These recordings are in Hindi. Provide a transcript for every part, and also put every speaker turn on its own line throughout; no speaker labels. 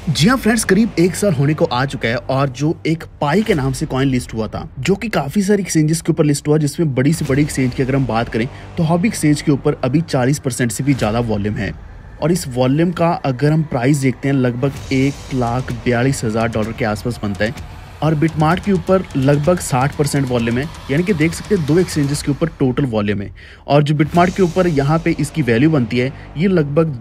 जी हाँ फ्रेंड्स, करीब एक साल होने को आ चुका है और जो एक पाई के नाम से कॉइन लिस्ट हुआ था, जो कि काफी सारी एक्सचेंजेस के ऊपर लिस्ट हुआ, जिसमें बड़ी से बड़ी एक्सचेंज की अगर हम बात करें तो हॉबी एक्सचेंज के ऊपर अभी 40% से भी ज़्यादा वॉल्यूम है। और इस वॉल्यूम का अगर हम प्राइस देखते हैं लगभग $1,42,000 के आसपास बनता है। और बिटमार्ट के ऊपर लगभग 60% वॉल्यूम है, यानी कि देख सकते हैं 2 एक्सचेंजेस के ऊपर टोटल वॉल्यूम है। और जो बिटमार्ट के ऊपर यहाँ पे इसकी वैल्यू बनती है ये लगभग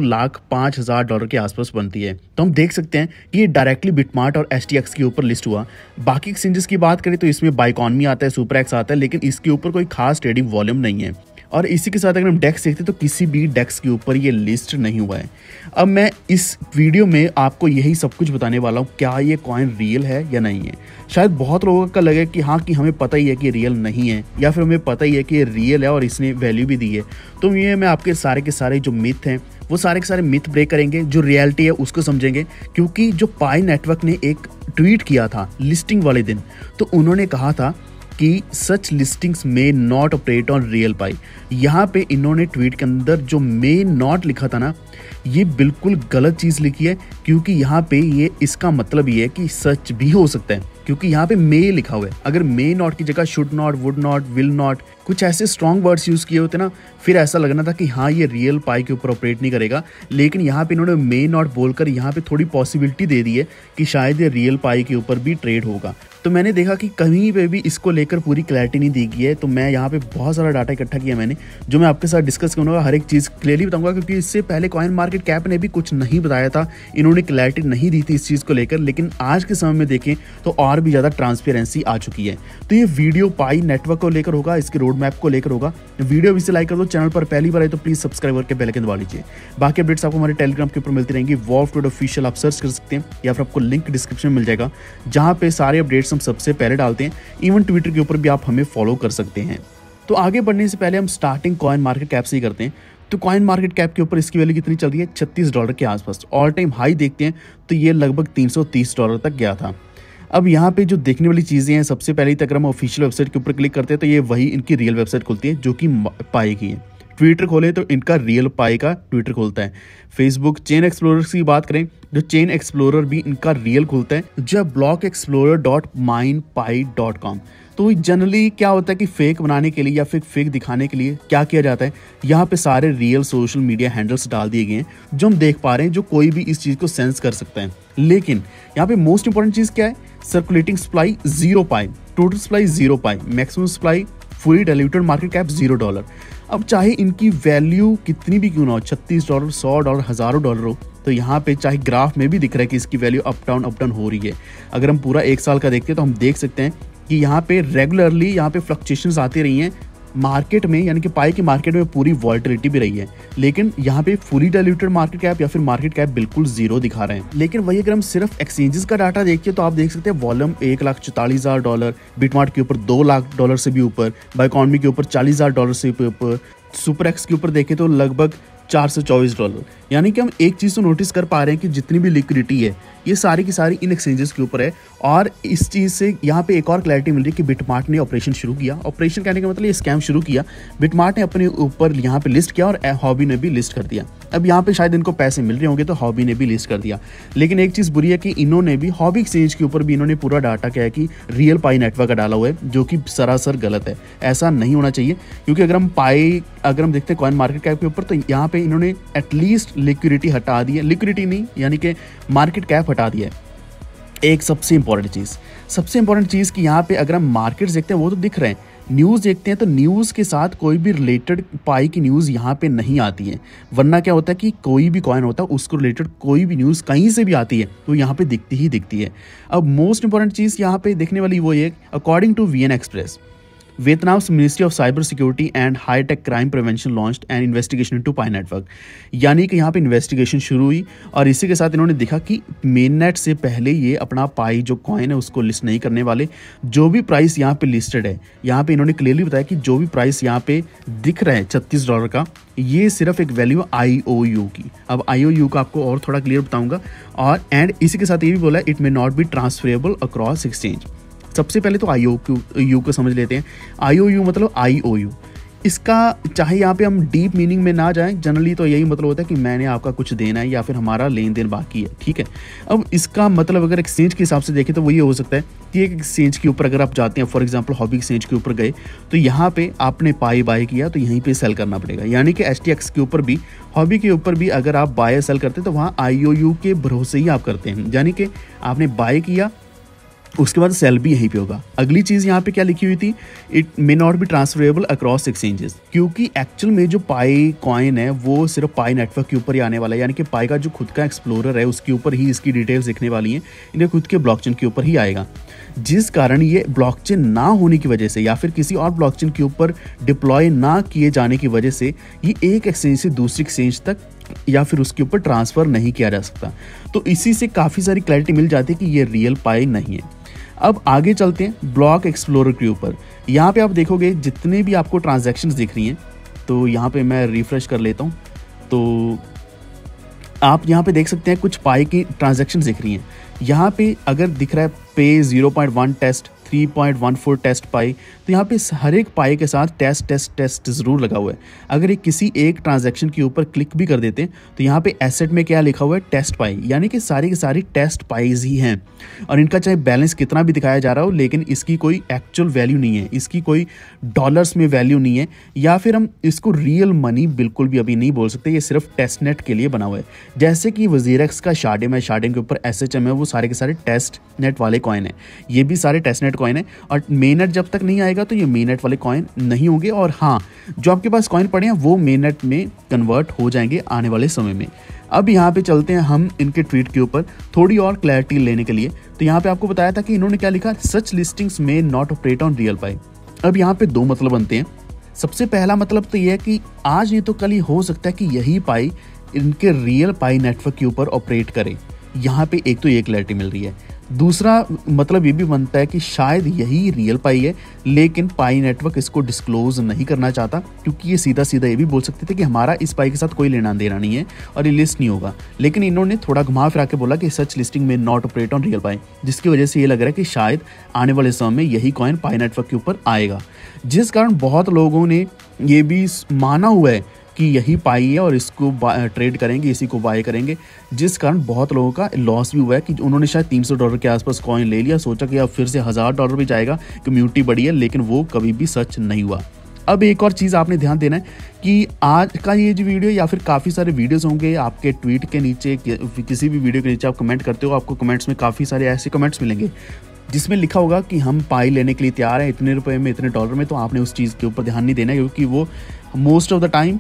$2,05,000 के आसपास बनती है। तो हम देख सकते हैं कि ये डायरेक्टली बिटमार्ट और STX के ऊपर लिस्ट हुआ। बाकी एक्सचेंजेस की बात करें तो इसमें बाइकॉनमी आता है, सुपरएक्स आता है, लेकिन इसके ऊपर कोई खास ट्रेडिंग वॉल्यूम नहीं है। और इसी के साथ अगर हम डेक्स देखते हैं तो किसी भी डेक्स के ऊपर ये लिस्ट नहीं हुआ है। अब मैं इस वीडियो में आपको यही सब कुछ बताने वाला हूँ, क्या ये कॉइन रियल है या नहीं है। शायद बहुत लोगों का लगे कि हाँ, कि हमें पता ही है कि रियल नहीं है, या फिर हमें पता ही है कि ये रियल है और इसने वैल्यू भी दी है। तो ये मैं आपके सारे के सारे जो मिथ हैं वो सारे के सारे मिथ ब्रेक करेंगे, जो रियलिटी है उसको समझेंगे। क्योंकि जो पाई नेटवर्क ने एक ट्वीट किया था लिस्टिंग वाले दिन, तो उन्होंने कहा था कि such listings may not operate on real Pi. यहाँ पे इन्होंने ट्वीट के अंदर जो मे नॉट लिखा था ना, ये बिल्कुल गलत चीज़ लिखी है। क्योंकि यहाँ पे ये इसका मतलब ये है कि सच भी हो सकता है, क्योंकि यहाँ पे मे लिखा हुआ है। अगर मे नॉट की जगह should not, would not, will not, कुछ ऐसे स्ट्रॉन्ग वर्ड्स यूज़ किए होते ना, फिर ऐसा लगना था कि हाँ ये रियल पाई के ऊपर ऑपरेट नहीं करेगा। लेकिन यहाँ पे इन्होंने मे नॉट बोलकर यहाँ पे थोड़ी पॉसिबिलिटी दे दी है कि शायद ये रियल पाई के ऊपर भी ट्रेड होगा। तो मैंने देखा कि कहीं पे भी इसको लेकर पूरी क्लैरिटी नहीं दी गई है, तो मैं यहाँ पे बहुत सारा डाटा इकट्ठा किया मैंने, जो मैं आपके साथ डिस्कस करूँगा। हर एक चीज़ क्लियरली बताऊंगा, क्योंकि इससे पहले कॉइन मार्केट कैप ने भी कुछ नहीं बताया था, इन्होंने क्लैरिटी नहीं दी थी इस चीज़ को लेकर। लेकिन आज के समय में देखें तो और भी ज़्यादा ट्रांसपेरेंसी आ चुकी है। तो ये वीडियो पाई नेटवर्क को लेकर होगा, इसके रोड मैप को लेकर होगा। वीडियो भी से लाइक कर दो, चैनल पर पहली बार आए तो प्लीज़ सब्सक्राइब करके बेल आइकन दबा लीजिए। बाकी अपडेट्स आपको हमारे टेलीग्राम के ऊपर मिलती रहेंगी, वॉल्फ ट्रेड ऑफिशियल आप सर्च कर सकते हैं, या फिर आपको लिंक डिस्क्रिप्शन में मिल जाएगा, जहाँ पे सारे अपडेट्स हम सबसे पहले डालते हैं। इवन ट्विटर के ऊपर भी आप हमें फॉलो कर सकते हैं। तो आगे बढ़ने से पहले हम स्टार्टिंग कॉइन मार्केट कैप से ही करते हैं। तो कॉइन मार्केट कैप के ऊपर इसकी वैल्यू कितनी चल रही है? $36 के आसपास। ऑल टाइम हाई देखते हैं तो ये लगभग $330 तक गया था। अब यहाँ पे जो देखने वाली चीज़ें हैं, सबसे पहले अगर हम ऑफिशियल वेबसाइट के ऊपर क्लिक करते हैं तो ये वही इनकी रियल वेबसाइट खुलती है, जो कि पाई की है। ट्विटर खोले तो इनका रियल पाई का ट्विटर खुलता है। फेसबुक चेन एक्सप्लोरर की बात करें, जो चेन एक्सप्लोरर भी इनका रियल खुलता है, जो blockexplorer.mindpie.com। तो जनरली क्या होता है कि फेक बनाने के लिए या फिर फेक दिखाने के लिए क्या किया जाता है, यहाँ पे सारे रियल सोशल मीडिया हैंडल्स डाल दिए गए हैं, जो हम देख पा रहे हैं, जो कोई भी इस चीज़ को सेंस कर सकता है। लेकिन यहाँ पे मोस्ट इंपॉर्टेंट चीज़ क्या है? Circulating supply 0 Pi, total supply 0 Pi, maximum supply, fully diluted market cap $0। अब चाहे इनकी वैल्यू कितनी भी क्यों ना हो, $36, $100, हज़ारों डॉलर हो, तो यहाँ पे चाहे ग्राफ में भी दिख रहा है कि इसकी वैल्यू अप डाउन हो रही है। अगर हम पूरा एक साल का देखते हैं तो हम देख सकते हैं कि यहाँ पे रेगुलरली यहाँ पे फ्लक्चुएशंस आती रही हैं मार्केट में, यानी कि पाई की मार्केट में पूरी वॉल्टिलिटी भी रही है। लेकिन यहाँ पे फुली डाइल्यूटेड मार्केट कैप या फिर मार्केट कैप बिल्कुल जीरो दिखा रहे हैं। लेकिन वही अगर हम सिर्फ एक्सचेंजेस का डाटा देखिए तो आप देख सकते हैं वॉल्यूम $1,44,000, बिटमार्ट के ऊपर $2,00,000 से भी ऊपर, बाइकॉनमी के ऊपर $40,000 से भी ऊपर, सुपरएक्स के ऊपर देखें तो लगभग $424। यानी कि हम एक चीज़ तो नोटिस कर पा रहे हैं कि जितनी भी लिक्विडिटी है ये सारी की सारी इन एक्सचेंजेस के ऊपर है। और इस चीज़ से यहाँ पे एक और क्लैरिटी मिल रही है कि बिटमार्ट ने ऑपरेशन शुरू किया। ऑपरेशन कहने का मतलब ये स्कैम शुरू किया। बिटमार्ट ने अपने ऊपर यहाँ पे लिस्ट किया और हॉबी ने भी लिस्ट कर दिया। अब यहाँ पे शायद इनको पैसे मिल रहे होंगे तो हॉबी ने भी लिस्ट कर दिया। लेकिन एक चीज़ बुरी है कि इन्होंने भी हॉबी एक्सचेंज के ऊपर भी इन्होंने पूरा डाटा क्या है कि रियल पाई नेटवर्क का डाला हुआ है, जो कि सरासर गलत है। ऐसा नहीं होना चाहिए, क्योंकि अगर हम देखते हैं कॉइन मार्केट कैप के ऊपर तो यहाँ पे इन्होंने एटलीस्ट लिक्विडिटी हटा दी है, लिक्विडिटी नहीं यानी कि मार्केट कैप हटा दिया है। एक सबसे इंपॉर्टेंट चीज़ कि यहाँ पे अगर हम मार्केट्स देखते हैं वो तो दिख रहे हैं, न्यूज़ देखते हैं तो न्यूज़ के साथ कोई भी रिलेटेड पाई की न्यूज़ यहाँ पे नहीं आती है। वरना क्या होता है कि कोई भी कॉइन होता है उसको रिलेटेड कोई भी न्यूज़ कहीं से भी आती है तो यहाँ पे दिखती है। अब मोस्ट इंपॉर्टेंट चीज़ यहाँ पे देखने वाली वो ये, according to VN Express, Vietnam's ministry of cyber security and high tech crime prevention launched an investigation into Pi network. यानी कि यहाँ पे इन्वेस्टिगेशन शुरू हुई और इसी के साथ इन्होंने देखा कि मेन नेट से पहले ये अपना पाई जो कॉइन है उसको लिस्ट नहीं करने वाले। जो भी प्राइस यहाँ पे लिस्टेड है, यहाँ पे इन्होंने क्लियरली बताया कि जो भी प्राइस यहाँ पे दिख रहा है $36 का, ये सिर्फ एक वैल्यू IOU की। अब IOU का आपको और थोड़ा क्लियर बताऊंगा। और एंड इसी के साथ ये भी बोला it may not be transferable across exchange. सबसे पहले तो IOU को समझ लेते हैं। IOU मतलब IOU, इसका चाहे यहाँ पे हम डीप मीनिंग में ना जाएं, जनरली तो यही मतलब होता है कि मैंने आपका कुछ देना है या फिर हमारा लेन देन बाकी है, ठीक है। अब इसका मतलब अगर एक्सचेंज के हिसाब से देखें तो वही हो सकता है कि एक एक्सचेंज के ऊपर अगर आप जाते हैं, फॉर एग्जांपल हॉबी एक्सचेंज के ऊपर गए, तो यहाँ पे आपने पाई बाय किया तो यहीं पे सेल करना पड़ेगा। यानी कि STX के ऊपर भी, हॉबी के ऊपर भी अगर आप बाय सेल करते हैं तो वहाँ IOU के भरोसे ही आप करते हैं, यानी कि आपने बाय किया उसके बाद सेल भी यहीं पे होगा। अगली चीज़ यहाँ पे क्या लिखी हुई थी, it may not be transferable across exchanges, क्योंकि एक्चुअल में जो पाई कॉइन है वो सिर्फ पाई नेटवर्क के ऊपर ही आने वाला है, यानी कि पाई का जो खुद का एक्सप्लोरर है उसके ऊपर ही इसकी डिटेल्स दिखने वाली हैं, इनके खुद के ब्लॉकचेन के ऊपर ही आएगा। जिस कारण ये ब्लॉकचेन ना होने की वजह से या फिर किसी और ब्लॉकचेन के ऊपर डिप्लॉय ना किए जाने की वजह से ये एक एक्सचेंज से दूसरी एक्सचेंज तक या फिर उसके ऊपर ट्रांसफ़र नहीं किया जा सकता। तो इसी से काफ़ी सारी क्लैरिटी मिल जाती है कि ये रियल पाई नहीं है। अब आगे चलते हैं ब्लॉक एक्सप्लोरर के ऊपर। यहाँ पे आप देखोगे जितने भी आपको ट्रांजैक्शंस दिख रही हैं, तो यहाँ पे मैं रिफ्रेश कर लेता हूँ, तो आप यहाँ पे देख सकते हैं कुछ पाई की ट्रांजैक्शंस दिख रही हैं। यहाँ पे अगर दिख रहा है पे 0.1 टेस्ट, 3.14 टेस्ट पाई, तो यहाँ पे हर एक पाई के साथ टेस्ट टेस्ट टेस्ट ज़रूर लगा हुआ है। अगर ये किसी एक ट्रांजैक्शन के ऊपर क्लिक भी कर देते हैं तो यहाँ पे एसेट में क्या लिखा हुआ है, टेस्ट पाई, यानी कि सारी की सारी टेस्ट पाइज ही हैं। और इनका चाहे बैलेंस कितना भी दिखाया जा रहा हो, लेकिन इसकी कोई एक्चुअल वैल्यू नहीं है, इसकी कोई डॉलर्स में वैल्यू नहीं है, या फिर हम इसको रियल मनी बिल्कुल भी अभी नहीं बोल सकते। ये सिर्फ टेस्ट नेट के लिए बना हुआ है। जैसे कि वजीरेक्स का शार्डिम है, शार्डिम के ऊपर SHM है, वो सारे के सारे टेस्ट नेट वाले कॉइन है, ये भी सारे टेस्ट नेट कॉइन है। और मेन नेट जब तक नहीं आएगा तो ये मेन नेट वाले कॉइन नहीं होंगे। और हाँ, जो आपके पास कॉइन पड़े हैं वो मेन नेट में कन्वर्ट हो जाएंगे आने वाले समय में। अब यहाँ पे चलते हैं हम इनके ट्वीट के ऊपर थोड़ी और क्लैरिटी लेने के लिए। तो यहाँ पे आपको बताया था कि इन्होंने क्या लिखा, such listings may not operate on real Pi. अब यहाँ पे दो मतलब बनते हैं। सबसे पहला मतलब तो ये है कि आज नहीं तो कल ही हो सकता है कि यही पाई इनके रियल पाई नेटवर्क के ऊपर ऑपरेट करे। यहाँ पे एक तो ये क्लैरिटी मिल रही है। दूसरा मतलब ये भी बनता है कि शायद यही रियल पाई है, लेकिन पाई नेटवर्क इसको डिस्क्लोज नहीं करना चाहता, क्योंकि ये सीधा सीधा ये भी बोल सकते थे कि हमारा इस पाई के साथ कोई लेना देना नहीं है और ये लिस्ट नहीं होगा। लेकिन इन्होंने थोड़ा घुमा फिरा के बोला कि such listing may not operate on real Pi, जिसकी वजह से ये लग रहा है कि शायद आने वाले समय में यही कॉइन पाई नेटवर्क के ऊपर आएगा। जिस कारण बहुत लोगों ने ये भी माना हुआ है कि यही पाई है और इसको ट्रेड करेंगे, इसी को बाय करेंगे, जिस कारण बहुत लोगों का लॉस भी हुआ है कि उन्होंने शायद $300 के आसपास कॉइन ले लिया, सोचा कि अब फिर से $1000 भी जाएगा, कम्युनिटी बड़ी है, लेकिन वो कभी भी सच नहीं हुआ। अब एक और चीज़ आपने ध्यान देना है कि आज का ये जो वीडियो या फिर काफ़ी सारे वीडियोस होंगे आपके ट्वीट के नीचे, किसी भी वीडियो के नीचे आप कमेंट करते हो, आपको कमेंट्स में काफ़ी सारे ऐसे कमेंट्स मिलेंगे जिसमें लिखा होगा कि हम पाई लेने के लिए तैयार हैं इतने रुपए में, इतने $, में। तो आपने उस चीज़ के ऊपर ध्यान नहीं देना, क्योंकि वो मोस्ट ऑफ द टाइम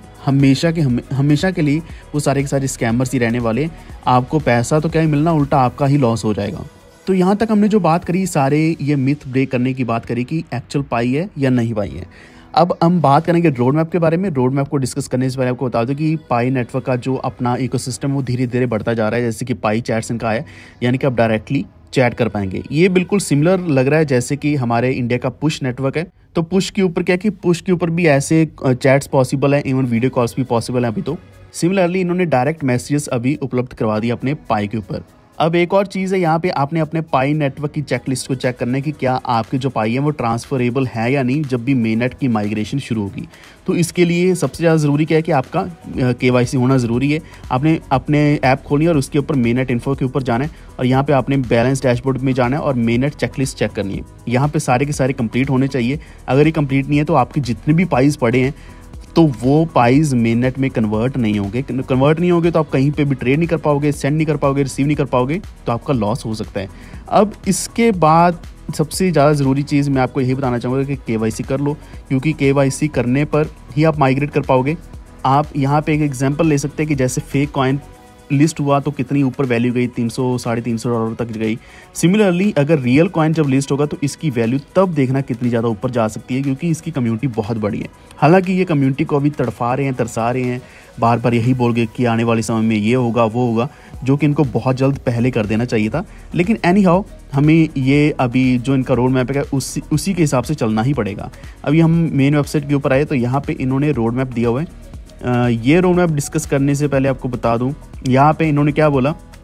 हमेशा के लिए वो सारे के सारे स्कैमर्स ही रहने वाले हैं। आपको पैसा तो क्या ही मिलना, उल्टा आपका ही लॉस हो जाएगा। तो यहाँ तक हमने जो बात करी, सारे ये मिथ ब्रेक करने की बात करी कि एक्चुअल पाई है या नहीं पाई है। अब हम बात करेंगे रोड मैप के बारे में। रोड मैप को डिस्कस करने से पहले आपको बता दूं कि पाई नेटवर्क का जो अपना इकोसिस्टम वो धीरे धीरे बढ़ता जा रहा है। जैसे कि पाई चैट्स इनका है, यानी कि आप डायरेक्टली चैट कर पाएंगे। ये बिल्कुल सिमिलर लग रहा है जैसे कि हमारे इंडिया का पुश नेटवर्क है। तो पुश के ऊपर क्या है कि पुश के ऊपर भी ऐसे चैट्स पॉसिबल हैं, इवन वीडियो कॉल्स भी पॉसिबल हैं अभी। तो सिमिलरली इन्होंने डायरेक्ट मैसेजेस अभी उपलब्ध करवा दिए अपने पाई के ऊपर। अब एक और चीज़ है, यहाँ पे आपने अपने पाई नेटवर्क की चेकलिस्ट को चेक करना है कि क्या आपकी जो पाई है वो ट्रांसफरेबल है या नहीं जब भी मेननेट की माइग्रेशन शुरू होगी। तो इसके लिए सबसे ज़्यादा ज़रूरी क्या है कि आपका KYC होना ज़रूरी है। आपने अपने ऐप खोलनी है और उसके ऊपर मेननेट इन्फो के ऊपर जाना है और यहाँ पे आपने बैलेंस डैशबोर्ड में जाना है और मेननेट चेकलिस्ट चेक करनी है। यहाँ पे सारे के सारे कंप्लीट होने चाहिए। अगर ये कंप्लीट नहीं है तो आपके जितने भी पाइज पड़े हैं तो वो पाइज मेननेट में कन्वर्ट नहीं होंगे तो आप कहीं पे भी ट्रेड नहीं कर पाओगे, सेंड नहीं कर पाओगे, रिसीव नहीं कर पाओगे, तो आपका लॉस हो सकता है। अब इसके बाद सबसे ज़्यादा ज़रूरी चीज़ मैं आपको यही बताना चाहूँगा कि KYC कर लो, क्योंकि KYC करने पर ही आप माइग्रेट कर पाओगे। आप यहाँ पे एक एग्जांपल ले सकते हैं कि जैसे फेक कॉइन लिस्ट हुआ तो कितनी ऊपर वैल्यू गई, $300-350 तक गई। सिमिलरली अगर रियल कॉइन जब लिस्ट होगा तो इसकी वैल्यू तब देखना कितनी ज़्यादा ऊपर जा सकती है, क्योंकि इसकी कम्युनिटी बहुत बड़ी है। हालांकि ये कम्युनिटी को अभी तड़फा रहे हैं, तरसा रहे हैं, बार बार यही बोल गए कि आने वाले समय में ये होगा वो होगा, जो कि इनको बहुत जल्द पहले कर देना चाहिए था। लेकिन एनी हाउ हमें ये अभी जो इनका रोड मैप है उसी के हिसाब से चलना ही पड़ेगा। अभी हम मेन वेबसाइट के ऊपर आए तो यहाँ पे इन्होंने रोड मैप दिया हुआ है। ये रोड मैप डिस्कस करने से पहले आपको बता दूं, यहाँ पे इन्होंने क्या बोला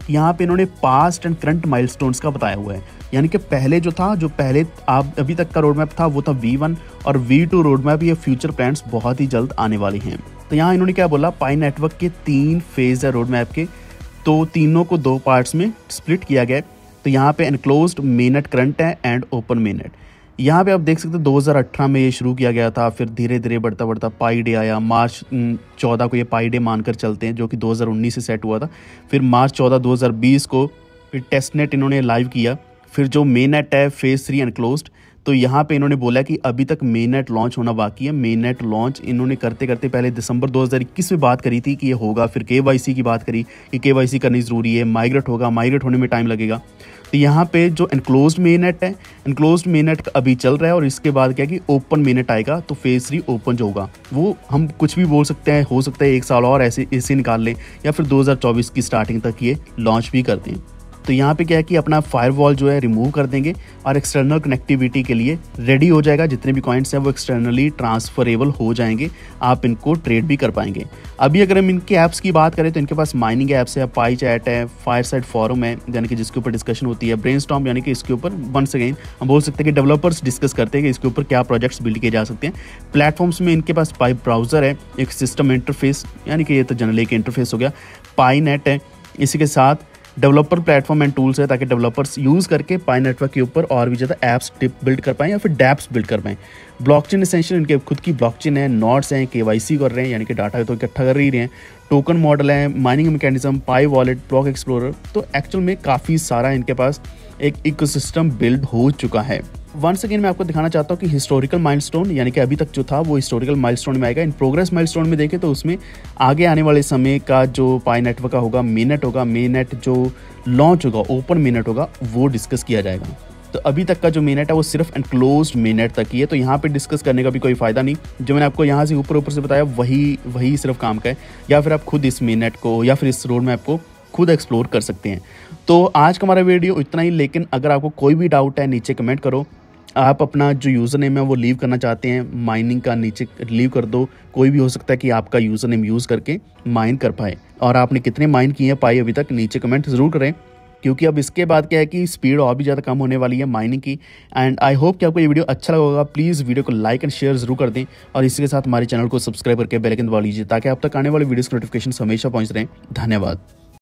यहाँ पे इन्होंने पास्ट एंड करंट माइलस्टोन्स का बताया हुआ है, यानी कि पहले जो पहले आप अभी तक का रोड मैप था वो था V1 और V2 रोड मैप, ये फ्यूचर प्लान्स बहुत ही जल्द आने वाले हैं। तो यहाँ इन्होंने क्या बोला, पाई नेटवर्क के 3 फेज है रोड मैप के, तो तीनों को 2 पार्ट्स में स्प्लिट किया गया है। तो यहाँ पे एनक्लोज्ड मेननेट करंट है एंड ओपन मेननेट। यहाँ पे आप देख सकते हैं 2018 में ये शुरू किया गया था, फिर धीरे धीरे बढ़ता बढ़ता पाई डे आया। मार्च 14 को ये पाई डे मानकर चलते हैं, जो कि 2019 से सेट हुआ था। फिर मार्च 14 2020 को फिर टेस्ट नेट इन्होंने लाइव किया। फिर जो मेन नेट है फेज 3 एनक्लोज्ड, तो यहाँ पे इन्होंने बोला कि अभी तक मेन नेट लॉन्च होना बाकी है। मेन नेट लॉन्च इन्होंने करते करते पहले दिसंबर 2021 में बात करी थी कि ये होगा, फिर KYC की बात करी कि KYC करनी ज़रूरी है, माइग्रेट होगा, माइग्रेट होने में टाइम लगेगा। तो यहाँ पे जो एनक्लोज्ड मेन नेट है, एनक्लोज्ड मेन नेट अभी चल रहा है, और इसके बाद क्या कि ओपन मेन नेट आएगा। तो फेज 3 ओपन जो होगा वो हम कुछ भी बोल सकते हैं, हो सकता है 1 साल और ऐसे निकाल लें, या फिर 2024 की स्टार्टिंग तक ये लॉन्च भी कर दें। तो यहाँ पे क्या है कि अपना फायरवॉल जो है रिमूव कर देंगे और एक्सटर्नल कनेक्टिविटी के लिए रेडी हो जाएगा। जितने भी कॉइन्स हैं वो एक्सटर्नली ट्रांसफरेबल हो जाएंगे, आप इनको ट्रेड भी कर पाएंगे। अभी अगर हम इनके ऐप्स की बात करें तो इनके पास माइनिंग ऐप्स है, पाई चैट है, फायरसाइड फोरम है, यानी कि जिसके ऊपर डिस्कशन होती है, ब्रेनस्टॉर्म, यानी कि इसके ऊपर वंस अगेन हम बोल सकते हैं कि डेवलपर्स डिस्कस करते हैं कि इसके ऊपर क्या प्रोजेक्ट्स बिल्ड किए जा सकते हैं। प्लेटफॉर्म्स में इनके पास पाई ब्राउज़र है, एक सिस्टम इंटरफेस, यानी कि ये तो जनरली एक इंटरफेस हो गया, पाई नेट है, इसी के साथ डेवलपर प्लेटफॉर्म एंड टूल्स है, ताकि डेवलपर्स यूज़ करके पाई नेटवर्क के ऊपर और भी ज़्यादा ऐप्स बिल्ड कर पाएँ या फिर डैप्स बिल्ड कर पाएँ। ब्लॉकचेन एसेंशियल, इनके खुद की ब्लॉकचेन है, नोड्स हैं, KYC कर रहे हैं, यानी कि डाटा तो इकट्ठा कर ही रहे हैं, टोकन मॉडल है, mining mechanism, Pi wallet, block explorer. तो एक्चुअल में काफ़ी सारा इनके पास एक इकोसिस्टम बिल्ड हो चुका है। वंस अगेन मैं आपको दिखाना चाहता हूँ कि हिस्टोरिकल माइलस्टोन, यानी कि अभी तक जो था वो हिस्टोरिकल माइलस्टोन में आएगा। इन प्रोग्रेस माइलस्टोन में देखें तो उसमें आगे आने वाले समय का जो पाई नेटवर्क का होगा, मेन नेट होगा, मेन नेट जो लॉन्च होगा, ओपन मेन नेट होगा, वो डिस्कस किया जाएगा। तो अभी तक का जो मेन नेट है वो सिर्फ एनक्लोज्ड मेन नेट तक ही है, तो यहाँ पे डिस्कस करने का भी कोई फ़ायदा नहीं। जो मैंने आपको यहाँ से ऊपर से बताया वही सिर्फ काम का है, या फिर आप खुद इस मेन नेट को या फिर इस रोड मैप को खुद एक्सप्लोर कर सकते हैं। तो आज का हमारा वीडियो इतना ही, लेकिन अगर आपको कोई भी डाउट है नीचे कमेंट करो। आप अपना जो यूज़र नेम है वो लीव करना चाहते हैं, माइनिंग का नीचे लीव कर दो। कोई भी हो सकता है कि आपका यूज़र नेम यूज़ करके माइन कर पाए, और आपने कितने माइन किए हैं पाई अभी तक, नीचे कमेंट ज़रूर करें, क्योंकि अब इसके बाद क्या है कि स्पीड और भी ज़्यादा कम होने वाली है माइनिंग की। एंड आई होप कि आपको ये वीडियो अच्छा लगा होगा। प्लीज़ वीडियो को लाइक एंड शेयर जरूर कर दें, और इसी के साथ हमारे चैनल को सब्सक्राइब करके बेल आइकन दबा लीजिए, ताकि आप तक आने वाले वीडियोस के नोटिफिकेशन हमेशा पहुंच रहे हैं। धन्यवाद।